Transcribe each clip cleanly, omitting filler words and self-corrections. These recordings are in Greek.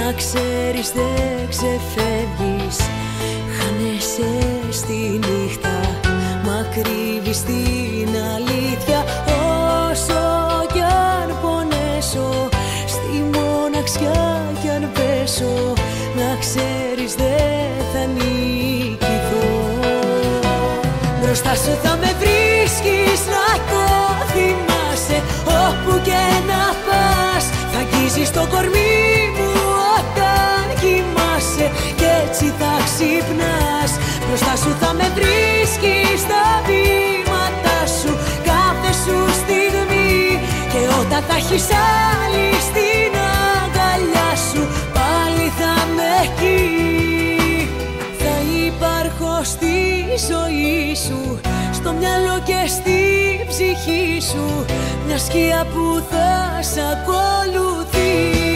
Να ξέρεις δεν ξεφεύγεις, χάνεσαι στη νύχτα, μα κρύβεις την αλήθεια. Όσο κι αν πονέσω, στη μοναξιά κι αν πέσω, να ξέρεις δεν θα νικηθώ. Μπροστά σου θα με βρίσκεις, να το θυμάσαι, όπου και να πας. Θα αγγίζεις το κορμί μου όταν κοιμάσαι κι έτσι θα ξυπνάς. Μπροστά σου θα με βρίσκεις στα βήματά σου κάθε σου στιγμή, και όταν θα έχεις άλλη στην αγκαλιά σου πάλι θα με εκεί. Θα υπάρχω στη ζωή σου, στο μυαλό και στη ψυχή σου, μια σκιά που θα σ' ακολουθεί.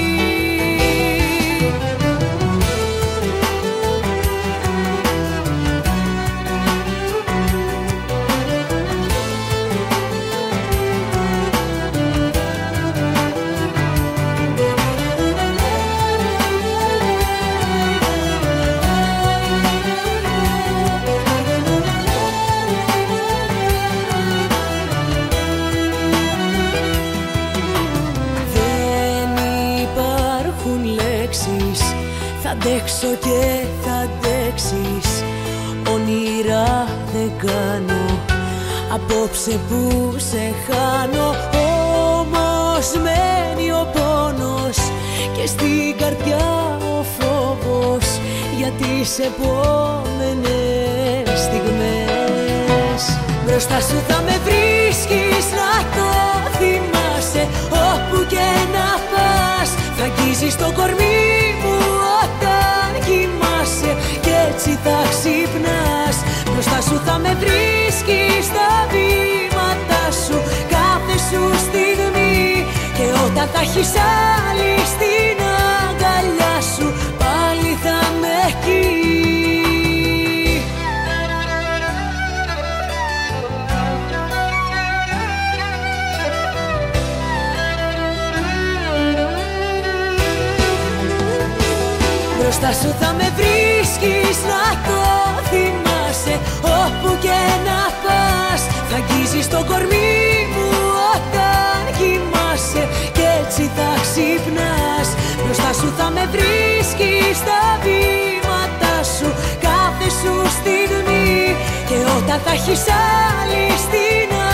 Θα αντέξω και θα αντέξεις, όνειρα δεν κάνω απόψε που σε χάνω. Όμως μένει ο πόνος και στην καρδιά ο φόβος για τις επόμενες στιγμές. Μπροστά σου θα με βρίσκεις, να το θυμάσαι, όπου και να πας. Θα αγγίζεις το κορμί μου όταν κοιμάσαι κι έτσι θα ξυπνάς. Μπροστά σου θα με βρίσκεις στα βήματά σου κάθε σου στιγμή, και όταν θα έχεις άλλη στην αγκαλιά σου πάλι θα με εκεί. Μπροστά σου θα με βρίσκεις, να το θυμάσαι, όπου και να πας. Θα αγγίζεις το κορμί μου όταν κοιμάσαι κι έτσι θα ξυπνάς. Μπροστά σου θα με βρίσκεις στα βήματά σου κάθε σου στιγμή, και όταν θα έχεις άλλη στην